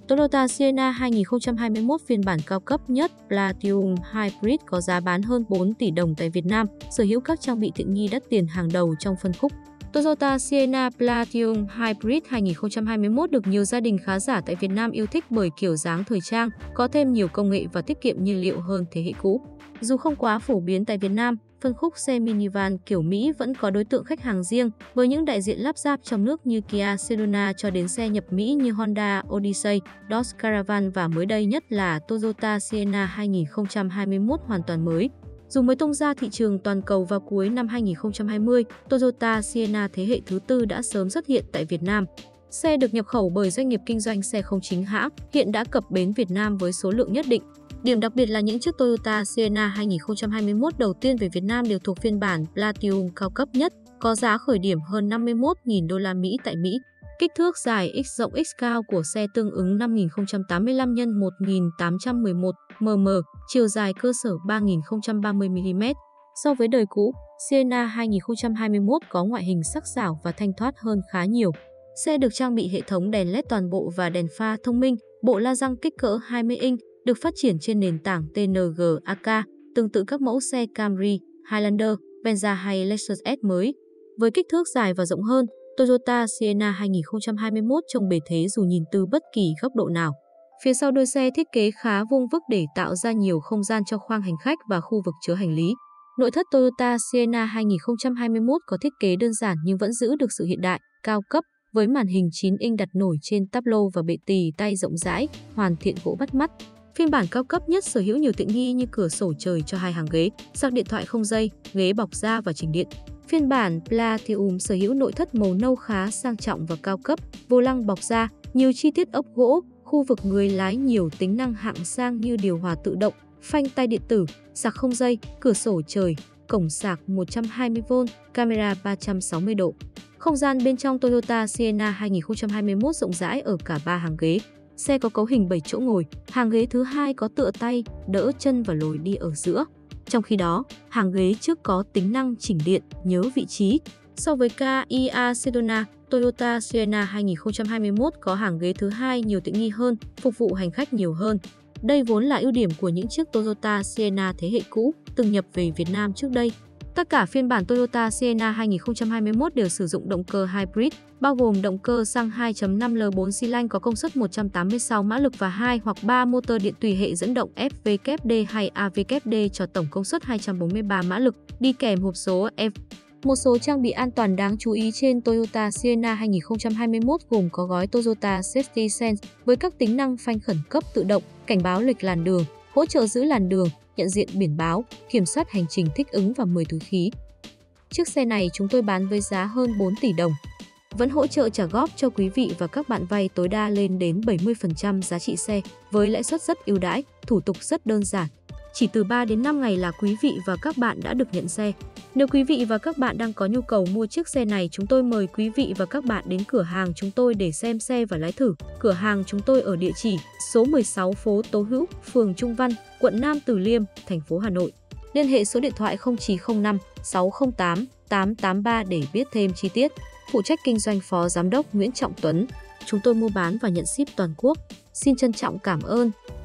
Toyota Sienna 2021 phiên bản cao cấp nhất Platinum Hybrid có giá bán hơn 4 tỷ đồng tại Việt Nam, sở hữu các trang bị tiện nghi đắt tiền hàng đầu trong phân khúc. Toyota Sienna Platinum Hybrid 2021 được nhiều gia đình khá giả tại Việt Nam yêu thích bởi kiểu dáng thời trang, có thêm nhiều công nghệ và tiết kiệm nhiên liệu hơn thế hệ cũ. Dù không quá phổ biến tại Việt Nam, phân khúc xe minivan kiểu Mỹ vẫn có đối tượng khách hàng riêng, với những đại diện lắp ráp trong nước như Kia Sedona cho đến xe nhập Mỹ như Honda Odyssey, Dodge Caravan và mới đây nhất là Toyota Sienna 2021 hoàn toàn mới. Dù mới tung ra thị trường toàn cầu vào cuối năm 2020, Toyota Sienna thế hệ thứ tư đã sớm xuất hiện tại Việt Nam. Xe được nhập khẩu bởi doanh nghiệp kinh doanh xe không chính hãng, hiện đã cập bến Việt Nam với số lượng nhất định. Điểm đặc biệt là những chiếc Toyota Sienna 2021 đầu tiên về Việt Nam đều thuộc phiên bản Platinum cao cấp nhất, có giá khởi điểm hơn 51.000 đô la Mỹ tại Mỹ. Kích thước dài X rộng X cao của xe tương ứng 5085 x 1811 mm, chiều dài cơ sở 3030 mm. So với đời cũ, Sienna 2021 có ngoại hình sắc sảo và thanh thoát hơn khá nhiều. Xe được trang bị hệ thống đèn LED toàn bộ và đèn pha thông minh, bộ la răng kích cỡ 20 inch, được phát triển trên nền tảng TNGA, tương tự các mẫu xe Camry, Highlander, Venza hay Lexus S mới. Với kích thước dài và rộng hơn, Toyota Sienna 2021 trông bề thế dù nhìn từ bất kỳ góc độ nào. Phía sau đuôi xe thiết kế khá vuông vức để tạo ra nhiều không gian cho khoang hành khách và khu vực chứa hành lý. Nội thất Toyota Sienna 2021 có thiết kế đơn giản nhưng vẫn giữ được sự hiện đại, cao cấp, với màn hình 9 inch đặt nổi trên táp lô và bệ tì tay rộng rãi, hoàn thiện gỗ bắt mắt. Phiên bản cao cấp nhất sở hữu nhiều tiện nghi như cửa sổ trời cho 2 hàng ghế, sạc điện thoại không dây, ghế bọc da và chỉnh điện. Phiên bản Platinum sở hữu nội thất màu nâu khá sang trọng và cao cấp, vô lăng bọc da, nhiều chi tiết ốc gỗ, khu vực người lái nhiều tính năng hạng sang như điều hòa tự động, phanh tay điện tử, sạc không dây, cửa sổ trời, cổng sạc 120V, camera 360 độ. Không gian bên trong Toyota Sienna 2021 rộng rãi ở cả 3 hàng ghế. Xe có cấu hình 7 chỗ ngồi, hàng ghế thứ hai có tựa tay, đỡ chân và lối đi ở giữa. Trong khi đó, hàng ghế trước có tính năng chỉnh điện, nhớ vị trí. So với Kia Sedona, Toyota Sienna 2021 có hàng ghế thứ hai nhiều tiện nghi hơn, phục vụ hành khách nhiều hơn. Đây vốn là ưu điểm của những chiếc Toyota Sienna thế hệ cũ từng nhập về Việt Nam trước đây. Tất cả phiên bản Toyota Sienna 2021 đều sử dụng động cơ hybrid, bao gồm động cơ xăng 2.5 L4 xi lanh có công suất 186 mã lực và 2 hoặc 3 motor điện tùy hệ dẫn động FVKD hay AVKD cho tổng công suất 243 mã lực, đi kèm hộp số F. Một số trang bị an toàn đáng chú ý trên Toyota Sienna 2021 gồm có gói Toyota Safety Sense với các tính năng phanh khẩn cấp tự động, cảnh báo lệch làn đường, hỗ trợ giữ làn đường, nhận diện biển báo, kiểm soát hành trình thích ứng và 10 túi khí. Chiếc xe này chúng tôi bán với giá hơn 4 tỷ đồng. Vẫn hỗ trợ trả góp cho quý vị và các bạn vay tối đa lên đến 70% giá trị xe, với lãi suất rất ưu đãi, thủ tục rất đơn giản. Chỉ từ 3 đến 5 ngày là quý vị và các bạn đã được nhận xe. Nếu quý vị và các bạn đang có nhu cầu mua chiếc xe này, chúng tôi mời quý vị và các bạn đến cửa hàng chúng tôi để xem xe và lái thử. Cửa hàng chúng tôi ở địa chỉ số 16 phố Tố Hữu, phường Trung Văn, quận Nam Từ Liêm, thành phố Hà Nội. Liên hệ số điện thoại 0905 608 883 để biết thêm chi tiết. Phụ trách kinh doanh Phó Giám đốc Nguyễn Trọng Tuấn. Chúng tôi mua bán và nhận ship toàn quốc. Xin trân trọng cảm ơn.